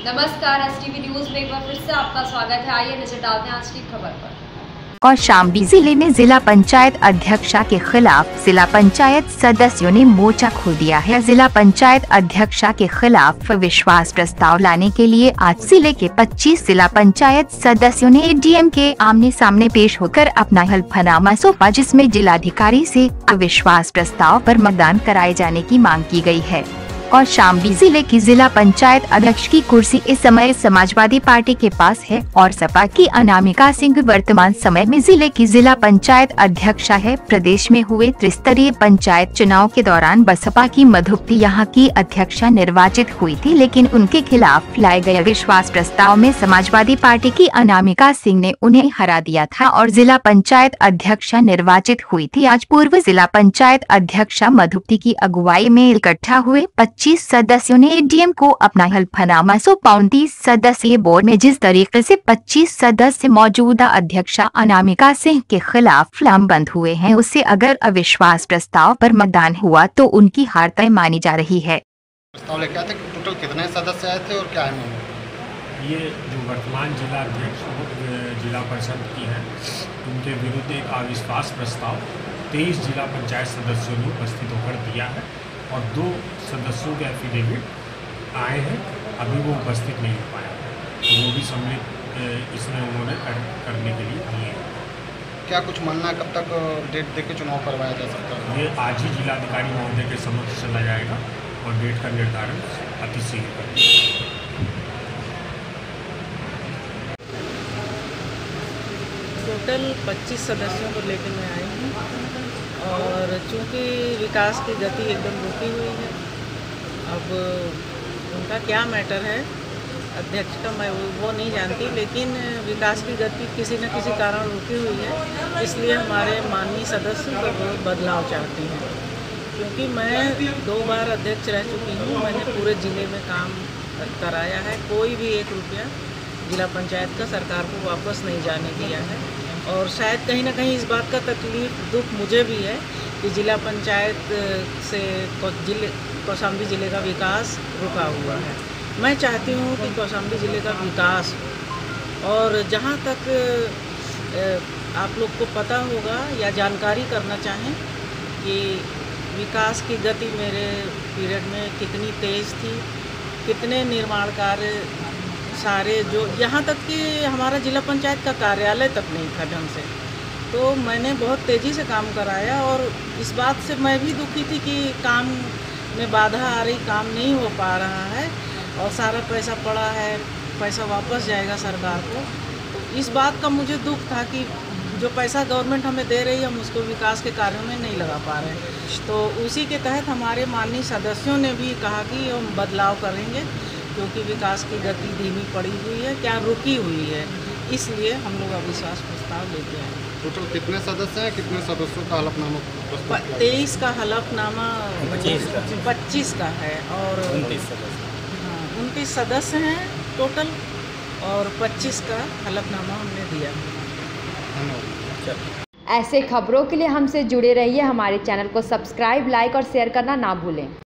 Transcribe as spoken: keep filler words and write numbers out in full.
नमस्कार, STV news में एक बार फिर से आपका स्वागत है। आइए नजर डालते हैं आज की खबर पर। कौशाम्बी जिले में जिला पंचायत अध्यक्षा के खिलाफ जिला पंचायत सदस्यों ने मोर्चा खोल दिया है। जिला पंचायत अध्यक्षा के खिलाफ विश्वास प्रस्ताव लाने के लिए आज जिले के पच्चीस जिला पंचायत सदस्यों ने एडीएम के आमने सामने पेश होकर अपना हल्फनामा सौंपा, जिसमें जिलाधिकारी से अविश्वास प्रस्ताव पर मतदान कराए जाने की मांग की गई है। कौशाम्बी जिले की जिला पंचायत अध्यक्ष की कुर्सी इस समय समाजवादी पार्टी के पास है और सपा की अनामिका सिंह वर्तमान समय में जिले की जिला पंचायत अध्यक्षा है। प्रदेश में हुए त्रिस्तरीय पंचायत चुनाव के दौरान बसपा की मधुप्ती यहाँ की अध्यक्षा निर्वाचित हुई थी, लेकिन उनके खिलाफ लाए गए विश्वास प्रस्ताव में समाजवादी पार्टी की अनामिका सिंह ने उन्हें हरा दिया था और जिला पंचायत अध्यक्षा निर्वाचित हुई थी। आज पूर्व जिला पंचायत अध्यक्षा मधुप्ती की अगुवाई में इकट्ठा हुए पच्चीस सदस्यों ने एडीएम को अपना हल्फनामा सौंपा। उनतीस सदस्यीय बोर्ड में जिस तरीके से पच्चीस सदस्य मौजूदा अध्यक्षा अनामिका सिंह के खिलाफ लामबंद हुए हैं, उससे अगर अविश्वास प्रस्ताव पर मतदान हुआ तो उनकी हार तय मानी जा रही है। प्रस्ताव लेकर आए थे, टोटल कितने सदस्य आए थे और क्या है? ये जो वर्तमान जिला अध्यक्ष जिला परिषद की है, उनके विरुद्ध एक अविश्वास प्रस्ताव तेईस जिला पंचायत सदस्यों ने उपस्थित होकर दिया है और दो सदस्यों के एफिडेविट आए हैं, अभी वो उपस्थित नहीं हो पाया, तो वो भी सम्मिलित इसमें उन्होंने कर, करने के लिए दिए हैं। क्या कुछ मानना है, कब तक डेट देके चुनाव करवाया जा सकता है? ये आज ही जिलाधिकारी महोदय के समक्ष चला जाएगा और डेट का निर्धारण अतिशीघ्र करेंगे। टोटल पच्चीस सदस्यों को लेकर मैं आई हूँ और चूँकि विकास की गति एकदम रुकी हुई है, अब उनका क्या मैटर है अध्यक्ष का मैं वो नहीं जानती, लेकिन विकास की गति किसी न किसी कारण रुकी हुई है, इसलिए हमारे माननीय सदस्य को बदलाव चाहते हैं। क्योंकि मैं दो बार अध्यक्ष रह चुकी हूँ, मैंने पूरे ज़िले में काम कराया है, कोई भी एक रुपया जिला पंचायत का सरकार को वापस नहीं जाने दिया है और शायद कहीं ना कहीं इस बात का तकलीफ दुख मुझे भी है कि जिला पंचायत से जिले कौशाम्बी ज़िले का विकास रुका हुआ है। मैं चाहती हूँ कि कौशाम्बी ज़िले का विकास, और जहाँ तक आप लोग को पता होगा या जानकारी करना चाहें कि विकास की गति मेरे पीरियड में कितनी तेज़ थी, कितने निर्माण कार्य सारे, जो यहाँ तक कि हमारा जिला पंचायत का कार्यालय तक नहीं था ढंग से, तो मैंने बहुत तेज़ी से काम कराया और इस बात से मैं भी दुखी थी कि काम में बाधा आ रही, काम नहीं हो पा रहा है और सारा पैसा पड़ा है, पैसा वापस जाएगा सरकार को। तो इस बात का मुझे दुख था कि जो पैसा गवर्नमेंट हमें दे रही है हम उसको विकास के कार्यों में नहीं लगा पा रहे हैं। तो उसी के तहत हमारे माननीय सदस्यों ने भी कहा कि हम बदलाव करेंगे, क्योंकि विकास की गति धीमी पड़ी हुई है, क्या रुकी हुई है, इसलिए हम लोग अविश्वास प्रस्ताव लेके आए। टोटल कितने सदस्य हैं, कितने सदस्यों का हलफनामा? तेईस का हलफनामा पच्चीस का है और उनतीस सदस्य हाँ उनतीस सदस्य हैं टोटल और पच्चीस का हलफनामा हमने दिया। ऐसे खबरों के लिए हमसे जुड़े रहिए, हमारे चैनल को सब्सक्राइब, लाइक और शेयर करना ना भूलें।